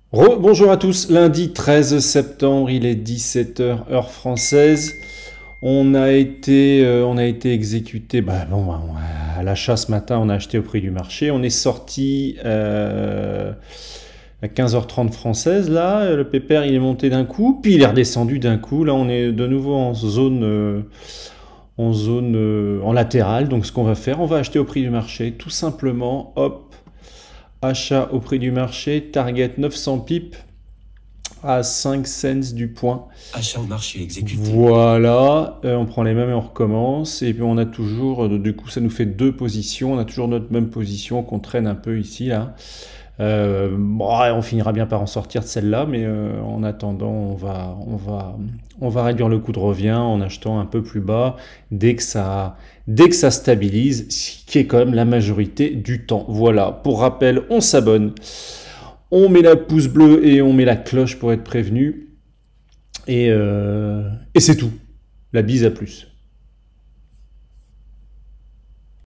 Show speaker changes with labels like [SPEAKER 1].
[SPEAKER 1] Bonjour à tous, lundi 13 septembre, il est 17 h heure française. On a été exécuté à l'achat ce matin, on a acheté au prix du marché. On est sorti à 15h30 française, là, le pépère il est monté d'un coup, puis il est redescendu d'un coup. Là on est de nouveau en latérale. Donc ce qu'on va faire, on va acheter au prix du marché, tout simplement, hop, achat au prix du marché, target 900 pips à 5 cents du point.
[SPEAKER 2] Achat au marché exécuté.
[SPEAKER 1] Voilà, on prend les mêmes et on recommence. Et puis on a toujours, du coup ça nous fait deux positions, on a toujours notre même position qu'on traîne un peu ici, là. Ouais, on finira bien par en sortir de celle-là, mais en attendant, on va réduire le coût de revient en achetant un peu plus bas dès que ça stabilise, ce qui est quand même la majorité du temps. Voilà, pour rappel, on s'abonne, on met la pouce bleu et on met la cloche pour être prévenu. Et c'est tout. La bise à plus.